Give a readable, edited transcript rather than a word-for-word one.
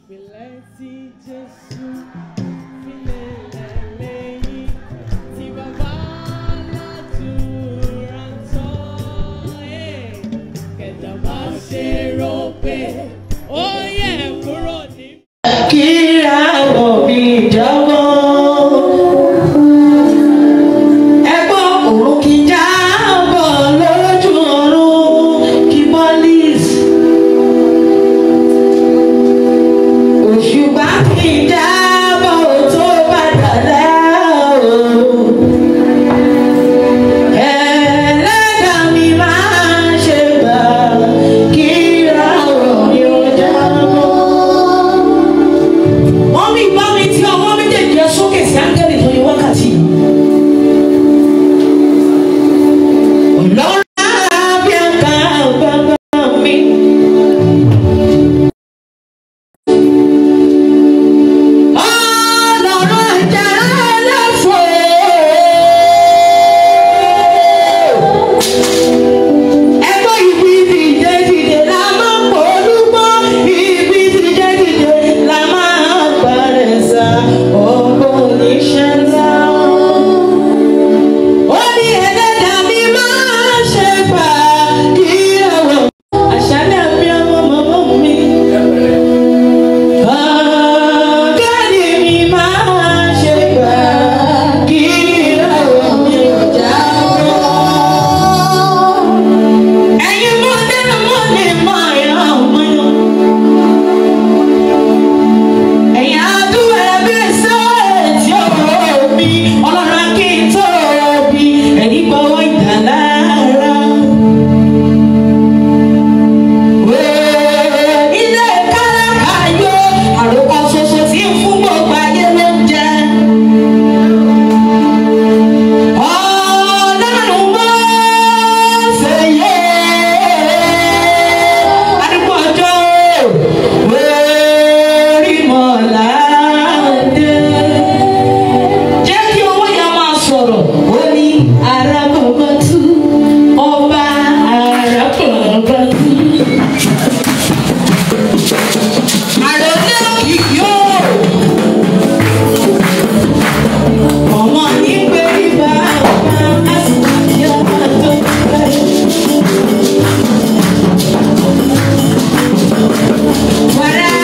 Filẹ̀ tí Jésù filẹ̀ lẹ́yìn tí bàbá aládùúrà ń tọ́. Kẹ̀dá má ṣe rò pé ó yẹ kúrò ní. Kíráwọ̀ mi jábọ́. Ẹgbọ́n òun kì í jábọ̀ lójú ọ̀run kí bọ́lísì. Òṣùpá kì í jábọ̀ tó bá dàlẹ́ o. Ẹlẹ́dàá mi máa ṣe gbà kíráwọ̀ mi ó jábọ́. Mọ́mí bá mi tí ọwọ́ méjèèjì ẹ sókè sí áńgẹ́lì tó yẹ wákàtí. Ọlọ́run àbí ẹ̀ka bàbá mi. Ọlọ́run ajá ẹlẹ́fọ̀. Ẹgbẹ́ ibi dìde dìde la máa ń pọ̀ olúmọ. Ibi dìde dìde la máa ń parẹ́ sá. Ọgbọ́n oníṣẹ́ ńlá. Ó ní ẹlẹ́dàá mi máa ṣe gbà kí ẹ̀wọ̀. Àṣálẹ́ mi ọmọ mọ́mọ́ mi. Ọ̀gẹ́ni mi máa ṣe gbà kí ẹ̀wọ̀ mi ò jábọ́. Ẹ̀yin mọ́lẹ́ mọ́lẹ́ máa yàn mọ́yàn. Ẹ̀yin àdúrà bí sọ́ọ̀ tí ó rọ̀ mí. Ọlọ́run kí n tó bí ẹ̀yin gbọ́wọ́ ìdálára. Ilé kálákàyò àròkọ ṣoṣo tí ń fún gbogbo ayé ló ń jẹ. Ọlọ́run mọ́ ṣèyẹ. Adúgbò ọjọ́ orí mọ̀ládé. Jẹ́ kí owó yẹn máa sọ̀rọ̀. Ó ní arábọ̀bọ̀tú ọba arábọ̀bọ̀tú. Àròlé òkìkí ó. Ọmọ ní pé ibà ọba àsìkò yọ ọmọ tó pẹ́. Wàrà